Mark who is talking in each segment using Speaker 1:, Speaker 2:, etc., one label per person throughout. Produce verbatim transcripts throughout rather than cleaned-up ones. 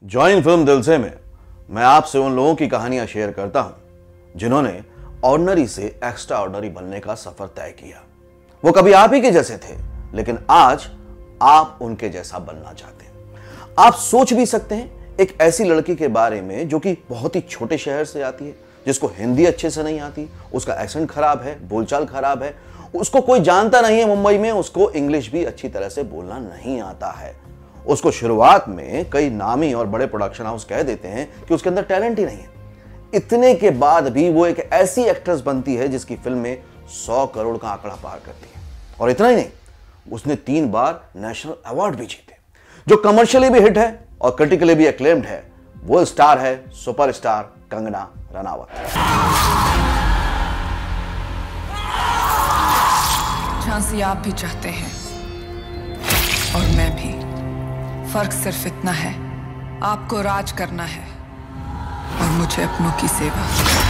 Speaker 1: Join film दिल से में मैं आपसे उन लोगों की कहानियां शेयर करता हूं जिन्होंने ऑर्डिनरी से एक्स्ट्रा ऑर्डिनरी बनने का सफर तय किया। वो कभी आप ही के जैसे थे, लेकिन आज आप उनके जैसा बनना चाहते हैं। आप सोच भी सकते हैं एक ऐसी लड़की के बारे में जो कि बहुत ही छोटे शहर से आती है, जिसको हिंदी अच्छे से नहीं आती, उसका एक्सेंट खराब है, बोलचाल खराब है, उसको कोई जानता नहीं है मुंबई में, उसको इंग्लिश भी अच्छी तरह से बोलना नहीं आता है। उसको शुरुआत में कई नामी और बड़े प्रोडक्शन हाउस कह देते हैं कि उसके अंदर टैलेंट ही नहीं है। इतने के बाद भी वो एक ऐसी एक्ट्रेस बनती है जिसकी फिल्म में सौ करोड़ का आंकड़ा पार करती है। और इतना ही नहीं, उसने तीन बार नेशनल अवार्ड भी जीते। जो कमर्शियली भी हिट है और क्रिटिकली भी एक्लेम्ड है, वो स्टार है सुपरस्टार कंगना रनावत।
Speaker 2: झांसी आप भी चाहते हैं और मैं भी। फर्क सिर्फ इतना है, आपको राज करना है और मुझे अपनों की सेवा।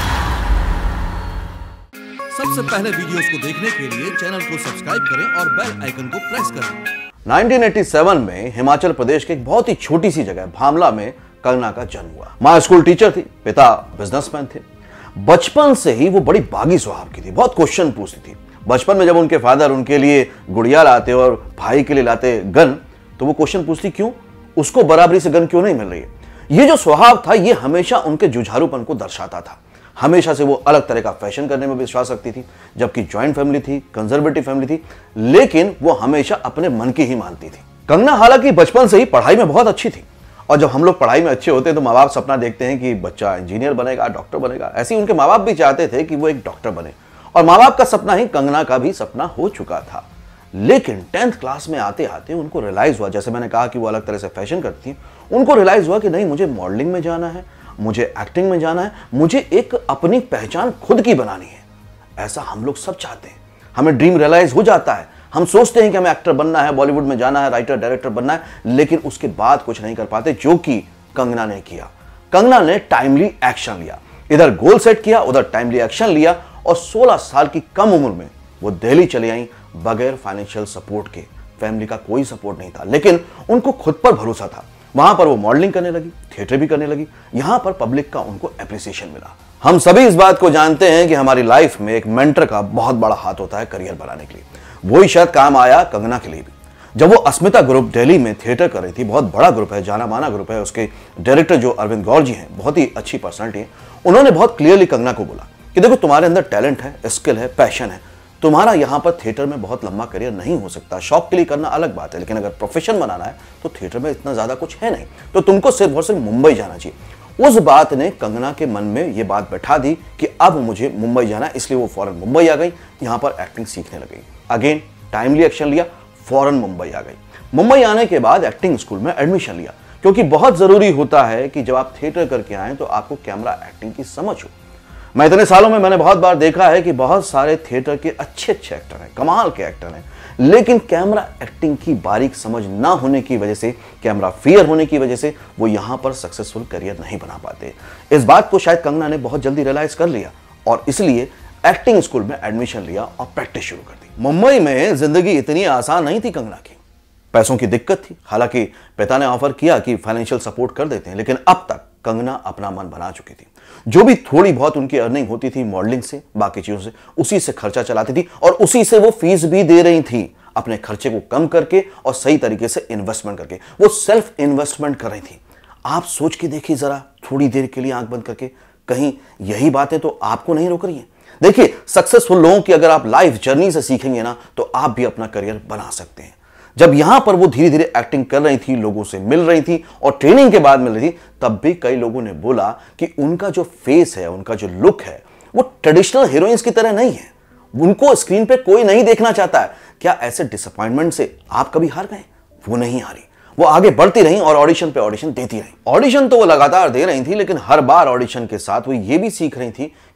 Speaker 3: सबसे पहले वीडियोस को देखने के लिए चैनल को सब्सक्राइब करें और बेल आइकन को प्रेस करें।
Speaker 1: उन्नीस सौ सत्तासी में हिमाचल प्रदेश के एक बहुत ही छोटी सी जगह भामला में कंगना का जन्म हुआ। मां स्कूल टीचर थी, पिता बिजनेसमैन थे। बचपन से ही वो बड़ी बागी स्वभाव की थी, बहुत क्वेश्चन पूछती थी। बचपन में जब उनके फादर उनके लिए गुड़िया लाते और भाई के लिए लाते गन, तो वो क्वेश्चन पूछती क्यों, उसको बराबरी से गन क्यों नहीं मिल रही है। ये जो स्वभाव था, ये हमेशा उनके जुझारूपन को दर्शाता था। हमेशा से वो अलग तरह का फैशन करने में विश्वास रखती थी, जबकि जॉइंट फैमिली थी, कंजर्वेटिव फैमिली थी, लेकिन वो हमेशा अपने मन की ही मानती थी। कंगना हालांकि बचपन से ही पढ़ाई में बहुत अच्छी थी, और जब हम लोग पढ़ाई में अच्छे होते हैं तो माँ बाप सपना देखते हैं कि बच्चा इंजीनियर बनेगा, डॉक्टर बनेगा। ऐसे ही उनके माँ बाप भी चाहते थे कि वो एक डॉक्टर बने, और माँ बाप का सपना ही कंगना का भी सपना हो चुका था। लेकिन टेंथ क्लास में आते आते उनको रियलाइज हुआ, जैसे मैंने कहा कि वो अलग तरह से फैशन करती थी, उनको रियलाइज हुआ कि नहीं, मुझे मॉडलिंग में जाना है, मुझे एक्टिंग में जाना है, मुझे एक अपनी पहचान खुद की बनानी है। ऐसा हम लोग सब चाहते हैं, हमें ड्रीम रियलाइज हो जाता है, हम सोचते हैं कि हमें एक्टर बनना है, बॉलीवुड में जाना है, राइटर डायरेक्टर बनना है, लेकिन उसके बाद कुछ नहीं कर पाते, जो कि कंगना ने किया। कंगना ने टाइमली एक्शन लिया, इधर गोल सेट किया, उधर टाइमली एक्शन लिया, और सोलह साल की कम उम्र में वो दिल्ली चले आई बगैर फाइनेंशियल सपोर्ट के। फैमिली का कोई सपोर्ट नहीं था, लेकिन उनको खुद पर भरोसा था। वहां पर वो मॉडलिंग करने लगी, थिएटर भी करने लगी। यहां पर पब्लिक का उनको एप्रिसिएशन मिला। हम सभी इस बात को जानते हैं कि हमारी लाइफ में एक मेंटर का बहुत बड़ा हाथ होता है करियर बनाने के लिए। वही शायद काम आया कंगना के लिए भी। जब वो अस्मिता ग्रुप दिल्ली में थिएटर कर रही थी, बहुत बड़ा ग्रुप है, जाना माना ग्रुप है, उसके डायरेक्टर जो अरविंद गौर जी हैं, बहुत ही अच्छी पर्सनैलिटी है, उन्होंने बहुत क्लियरली कंगना को बोला कि देखो, तुम्हारे अंदर टैलेंट है, स्किल है, पैशन है, तुम्हारा यहां पर थिएटर में बहुत लंबा करियर नहीं हो सकता। शौक के लिए करना अलग बात है, लेकिन अगर प्रोफेशन बनाना है तो थिएटर में इतना ज्यादा कुछ है नहीं, तो तुमको सिर्फ और सिर्फ मुंबई जाना चाहिए। उस बात ने कंगना के मन में यह बात बैठा दी कि अब मुझे मुंबई जाना है, इसलिए वो फौरन मुंबई आ गई, यहां पर एक्टिंग सीखने लगी। अगेन टाइमली एक्शन लिया, फौरन मुंबई आ गई। मुंबई आने के बाद एक्टिंग स्कूल में एडमिशन लिया, क्योंकि बहुत जरूरी होता है कि जब आप थिएटर करके आए तो आपको कैमरा एक्टिंग की समझ हो। मैं इतने सालों में मैंने बहुत बार देखा है कि बहुत सारे थिएटर के अच्छे अच्छे एक्टर हैं, कमाल के एक्टर हैं, लेकिन कैमरा एक्टिंग की बारीक समझ ना होने की वजह से, कैमरा फियर होने की वजह से वो यहां पर सक्सेसफुल करियर नहीं बना पाते। इस बात को शायद कंगना ने बहुत जल्दी रियलाइज कर लिया, और इसलिए एक्टिंग स्कूल में एडमिशन लिया और प्रैक्टिस शुरू कर दी। मुंबई में जिंदगी इतनी आसान नहीं थी कंगना की, पैसों की दिक्कत थी। हालांकि पिता ने ऑफर किया कि फाइनेंशियल सपोर्ट कर देते हैं, लेकिन अब तक कंगना अपना मन बना चुकी थी। जो भी थोड़ी बहुत उनकी अर्निंग होती थी मॉडलिंग से, बाकी चीजों से, उसी से खर्चा चलाती थी, और उसी से वो फीस भी दे रही थी, अपने खर्चे को कम करके और सही तरीके से इन्वेस्टमेंट करके। वो सेल्फ इन्वेस्टमेंट कर रही थी। आप सोच के देखिए जरा, थोड़ी देर के लिए आंख बंद करके, कहीं यही बातें तो आपको नहीं रोक रही हैं। देखिए, सक्सेसफुल लोगों की अगर आप लाइफ जर्नी से सीखेंगे ना, तो आप भी अपना करियर बना सकते हैं। जब यहां पर वो धीरे धीरे एक्टिंग कर रही थी, लोगों से मिल रही थी और ट्रेनिंग के बाद मिल रही थी, तब भी कई लोगों ने बोला कि उनका जो फेस है, उनका जो लुक है, वो ट्रेडिशनल हीरोइंस की तरह नहीं है, उनको स्क्रीन पे कोई नहीं देखना चाहता है। क्या ऐसे डिसअपॉइंटमेंट से आप कभी हार गए? वो नहीं हारी, वो आगे बढ़ती रही और ऑडिशन पे ऑडिशन देती रही। ऑडिशन तो वो लगातार दे रही थी, लेकिन हर बार ऑडिशन के साथ वो ये भी सीख रही थी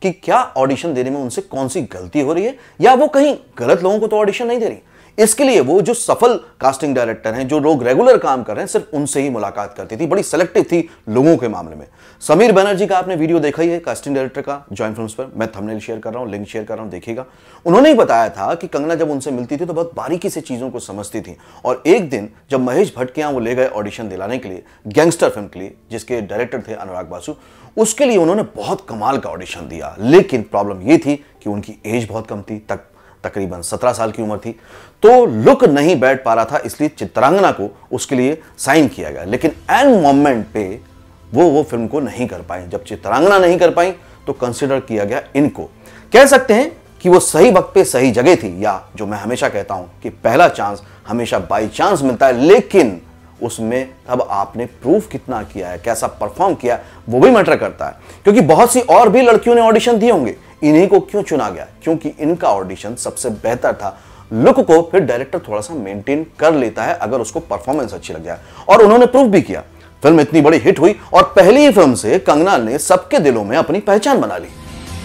Speaker 1: कि क्या ऑडिशन देने में उनसे कौन सी गलती हो रही है या वो कहीं गलत लोगों को तो ऑडिशन नहीं दे रही। इसके लिए वो जो सफल कास्टिंग डायरेक्टर हैं, जो लोग रेगुलर काम कर रहे हैं, सिर्फ उनसे ही मुलाकात करती थी। बड़ी सेलेक्टिव थी लोगों के मामले में। समीर बनर्जी का आपने वीडियो देखा ही है, कास्टिंग डायरेक्टर का, जॉइन फिल्म्स पर। मैं थंबनेल शेयर कर रहा हूं, लिंक शेयर कर रहा हूं, देखिएगा। उन्होंने ही बताया था कि कंगना जब उनसे मिलती थी तो बहुत बारीकी से चीजों को समझती थी। और एक दिन जब महेश भट्ट के यहां वो ले गए ऑडिशन दिलाने के लिए, गैंगस्टर फिल्म के लिए, जिसके डायरेक्टर थे अनुराग बासु, उसके लिए उन्होंने बहुत कमाल का ऑडिशन दिया। लेकिन प्रॉब्लम यह थी कि उनकी एज बहुत कम थी, तक तकरीबन सत्रह साल की उम्र थी, तो लुक नहीं बैठ पा रहा था, इसलिए चित्रांगना को उसके लिए साइन किया गया। लेकिन एन मोमेंट पे वो वो फिल्म को नहीं कर पाई। जब चित्रांगना नहीं कर पाई तो कंसिडर किया गया इनको। कह सकते हैं कि वो सही वक्त पे सही जगह थी, या जो मैं हमेशा कहता हूं कि पहला चांस हमेशा बाई चांस मिलता है, लेकिन उसमें अब आपने प्रूफ कितना किया है, कैसा परफॉर्म किया, वो भी मैटर करता है। क्योंकि बहुत सी और भी लड़कियों ने ऑडिशन दिए होंगे, इन्हीं को क्यों चुना गया? क्योंकि इनका ऑडिशन सबसे बेहतर था। लुक को फिर डायरेक्टर थोड़ा सा मेंटेन कर लेता है अगर उसको परफॉर्मेंस अच्छी लग जाए, और उन्होंने प्रूफ भी किया। फिल्म इतनी बड़ी हिट हुई और पहली ही फिल्म से कंगना ने सबके दिलों में अपनी पहचान बना ली।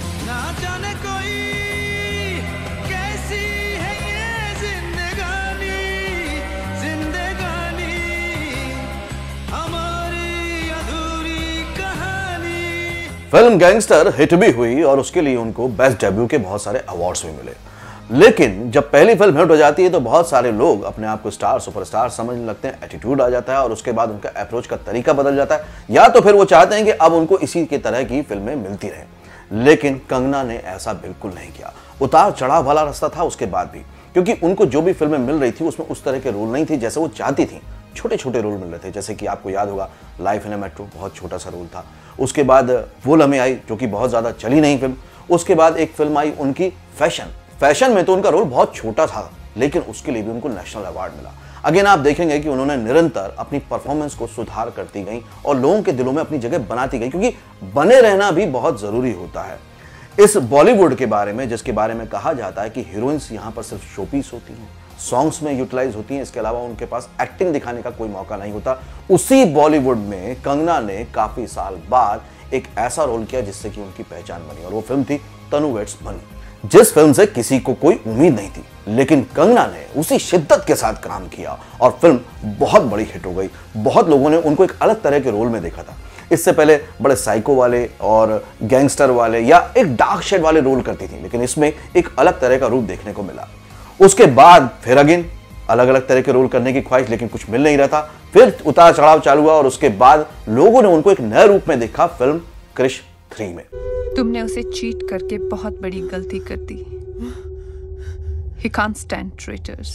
Speaker 1: फिल्म गैंगस्टर हिट भी हुई और उसके लिए उनको बेस्ट डेब्यू के बहुत सारे अवार्ड्स भी मिले। लेकिन जब पहली फिल्म हिट हो जाती है तो बहुत सारे लोग अपने आप को स्टार, सुपरस्टार समझने लगते हैं, एटीट्यूड आ जाता है और उसके बाद उनका अप्रोच का तरीका बदल जाता है, या तो फिर वो चाहते हैं कि अब उनको इसी के तरह की फिल्में मिलती रहें। लेकिन कंगना ने ऐसा बिल्कुल नहीं किया। उतार चढ़ाव वाला रास्ता था उसके बाद भी, क्योंकि उनको जो भी फिल्में मिल रही थी उसमें उस तरह के रोल नहीं थे जैसे वो चाहती थी। छोटे छोटे रोल मिल रहे थे, जैसे कि आपको याद होगा लाइफ इन ए मेट्रो, बहुत छोटा सा रोल था। उसके बाद वो लम्हे आई जो कि बहुत ज्यादा चली नहीं फिल्म। उसके बाद एक फिल्म आई उनकी फैशन। फैशन में तो उनका रोल बहुत छोटा था, लेकिन उसके लिए भी उनको नेशनल अवार्ड मिला। अगेन आप देखेंगे कि उन्होंने निरंतर अपनी परफॉर्मेंस को सुधार करती गई और लोगों के दिलों में अपनी जगह बनाती गई, क्योंकि बने रहना भी बहुत जरूरी होता है। इस बॉलीवुड के बारे में, जिसके बारे में कहा जाता है कि हीरोइंस यहाँ पर सिर्फ शोपीस होती हैं, सॉन्ग्स में यूटिलाइज होती हैं, इसके अलावा उनके पास एक्टिंग दिखाने का कोई मौका नहीं होता, उसी बॉलीवुड में कंगना ने काफी साल बाद एक ऐसा रोल किया जिससे कि उनकी पहचान बनी, और वो फिल्म थी तनु वेड्स मनु, जिस फिल्म से किसी को कोई उम्मीद नहीं थी। लेकिन कंगना ने उसी शिद्दत के साथ काम किया और फिल्म बहुत बड़ी हिट हो गई। बहुत लोगों ने उनको एक अलग तरह के रोल में देखा था। इससे पहले बड़े साइको वाले और गैंगस्टर वाले या एक डार्क शेड वाले रोल करती थी, लेकिन इसमें एक अलग तरह का रूप देखने को मिला। उसके बाद फिर अगेन अलग अलग तरह के रोल करने की ख्वाहिश, लेकिन कुछ मिल नहीं रहा था। फिर उतार चढ़ाव चालू हुआ और उसके बाद लोगों ने उनको एक नए रूप में देखा फिल्म क्रिश थ्री में।
Speaker 2: तुमने उसे चीट करके बहुत बड़ी गलती कर दी। He can't stand traitors.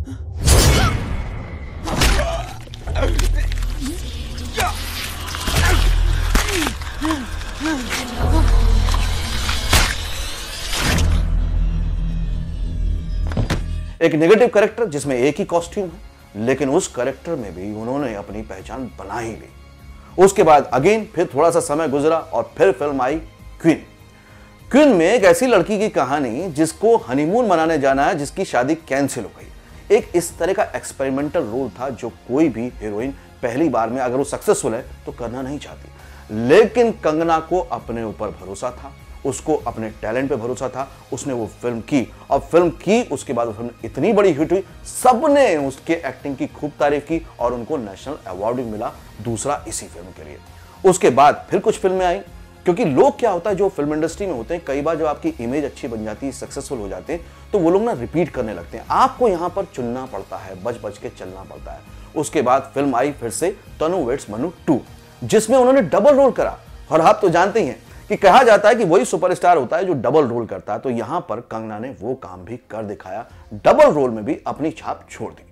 Speaker 1: एक नेगेटिव कैरेक्टर जिसमें एक ही कॉस्ट्यूम है, लेकिन उस कैरेक्टर में भी उन्होंने अपनी पहचान बना ही ली। उसके बाद अगेन फिर थोड़ा सा समय गुजरा और फिर फिल्म आई क्वीन। क्वीन में एक ऐसी लड़की की कहानी जिसको हनीमून मनाने जाना है, जिसकी शादी कैंसिल हो गई। एक इस तरह का एक्सपेरिमेंटल रोल था जो कोई भी हीरोइन पहली बार में अगर वो सक्सेसफुल है तो करना नहीं चाहती। लेकिन कंगना को अपने ऊपर भरोसा था, उसको अपने टैलेंट पे भरोसा था। उसने वो फिल्म की और फिल्म की उसके बाद वो फिल्म इतनी बड़ी हिट हुई, सबने उसके एक्टिंग की खूब तारीफ की और उनको नेशनल अवार्ड भी मिला, दूसरा इसी फिल्म के लिए। उसके बाद फिर कुछ फिल्में आई, क्योंकि लोग क्या होता है जो फिल्म इंडस्ट्री में होते हैं, कई बार जब आपकी इमेज अच्छी बन जाती है, सक्सेसफुल हो जाते हैं, तो वो लोग ना रिपीट करने लगते हैं। आपको यहाँ पर चुनना पड़ता है, बच बच के चलना पड़ता है। उसके बाद फिल्म आई फिर से तनु वेड्स मनु टू, जिसमें उन्होंने डबल रोल करा। और आप तो जानते ही हैं कि कहा जाता है कि वही सुपरस्टार होता है जो डबल रोल करता है, तो यहां पर कंगना ने वो काम भी कर दिखाया, डबल रोल में भी अपनी छाप छोड़ दी।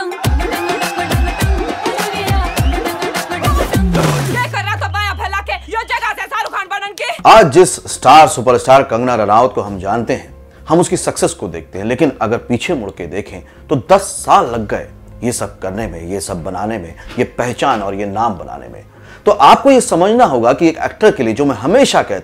Speaker 1: आज जिस स्टार सुपरस्टार कंगना रनौत को हम जानते हैं, हम उसकी सक्सेस को देखते हैं, लेकिन अगर पीछे मुड़ के देखें तो दस साल लग गए ये सब करने में, ये सब बनाने में, ये पहचान और ये नाम बनाने में। तो आपको ये समझना होगा कि एक एक्टर के लिए, जो मैं हमेशा कहता हूं,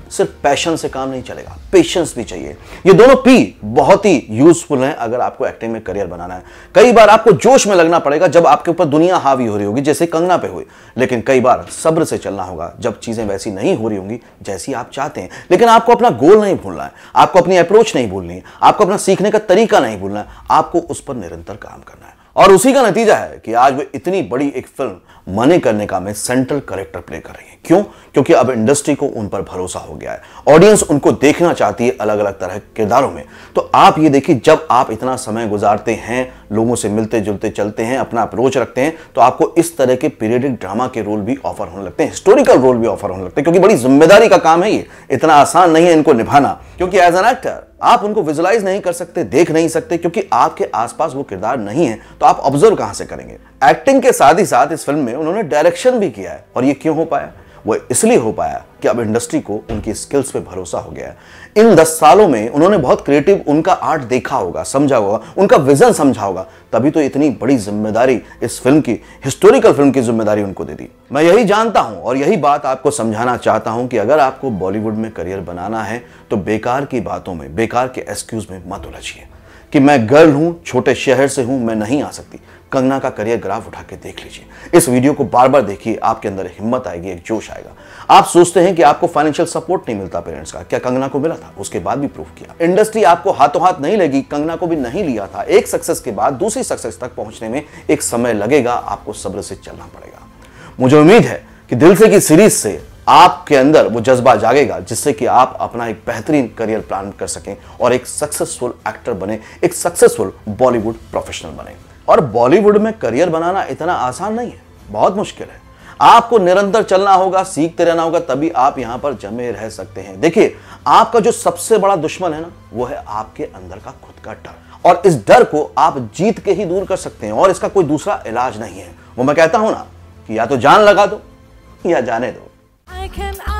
Speaker 1: सिर्फ पैशन से काम नहीं चलेगा, पेशेंस भी चाहिए। ये दोनों पी बहुत ही यूजफुल हैं अगर आपको एक्टिंग में करियर बनाना है। कई बार आपको जोश में लगना पड़ेगा जब आपके ऊपर दुनिया हावी हो रही होगी, जैसे कंगना पे हुई, लेकिन कई बार सब्र से चलना होगा जब चीजें वैसी नहीं हो रही होंगी जैसी आप चाहते हैं। लेकिन आपको अपना गोल नहीं भूलना है, आपको अपनी अप्रोच नहीं भूलनी है, आपको अपना सीखने का तरीका नहीं भूलना है, आपको उस पर निरंतर काम करना है। और उसी का नतीजा है कि आज वे इतनी बड़ी एक फिल्म मणिकर्णिका में सेंट्रल कैरेक्टर प्ले कर रही है। क्यों? क्योंकि अब इंडस्ट्री को उन पर भरोसा हो गया है, ऑडियंस उनको देखना चाहती है अलग अलग तरह के किरदारों में। तो आप ये देखिए, जब आप इतना समय गुजारते हैं, लोगों से मिलते जुलते चलते हैं, अपना अप्रोच रखते हैं, तो आपको इस तरह के पीरियडिक ड्रामा के रोल भी ऑफर होने लगते हैं, हिस्टोरिकल रोल भी ऑफर होने लगते हैं, क्योंकि बड़ी जिम्मेदारी का काम है ये, इतना आसान नहीं है इनको निभाना। क्योंकि एज एन एक्टर आप उनको विजुलाइज नहीं कर सकते, देख नहीं सकते, क्योंकि आपके आसपास वो किरदार नहीं है, तो आप ऑब्जर्व कहां से करेंगे। एक्टिंग के साथ ही साथ इस फिल्म में उन्होंने डायरेक्शन भी किया है, और ये क्यों हो पाया? वो इसलिए हो पाया कि अब इंडस्ट्री को उनकी स्किल्स पे भरोसा हो गया है। इन दस सालों में उन्होंने बहुत क्रिएटिव उनका आर्ट देखा होगा, समझा होगा, उनका विजन समझा होगा, तभी तो इतनी बड़ी जिम्मेदारी इस फिल्म की, हिस्टोरिकल फिल्म की जिम्मेदारी उनको दे दी। मैं यही जानता हूं और यही बात आपको समझाना चाहता हूं कि अगर आपको बॉलीवुड में करियर बनाना है तो बेकार की बातों में, बेकार के एक्सक्यूज में मत उलझिए कि मैं गर्ल हूं, छोटे शहर से हूं, मैं नहीं आ सकती। कंगना का करियर ग्राफ उठा के देख लीजिए, इस वीडियो को बार बार देखिए, आपके अंदर हिम्मत आएगी, एक जोश आएगा। आप सोचते हैं कि आपको फाइनेंशियल सपोर्ट नहीं मिलता पेरेंट्स का, क्या कंगना को मिला था? उसके बाद भी प्रूव किया। इंडस्ट्री आपको हाथों हाथ नहीं लेगी, कंगना को भी नहीं लिया था। एक सक्सेस के बाद दूसरी सक्सेस तक पहुंचने में एक समय लगेगा, आपको सब्र से चलना पड़ेगा। मुझे उम्मीद है कि दिल से की सीरीज से आपके अंदर वो जज्बा जागेगा जिससे कि आप अपना एक बेहतरीन करियर प्लान कर सकें और एक सक्सेसफुल एक्टर बने, एक सक्सेसफुल बॉलीवुड प्रोफेशनल बने। और बॉलीवुड में करियर बनाना इतना आसान नहीं है, बहुत मुश्किल है। आपको निरंतर चलना होगा, सीखते रहना होगा, तभी आप यहां पर जमे रह सकते हैं। देखिए, आपका जो सबसे बड़ा दुश्मन है ना, वो है आपके अंदर का खुद का डर, और इस डर को आप जीत के ही दूर कर सकते हैं, और इसका कोई दूसरा इलाज नहीं है। वो मैं कहता हूं ना कि या तो जान लगा दो या जाने दो। I can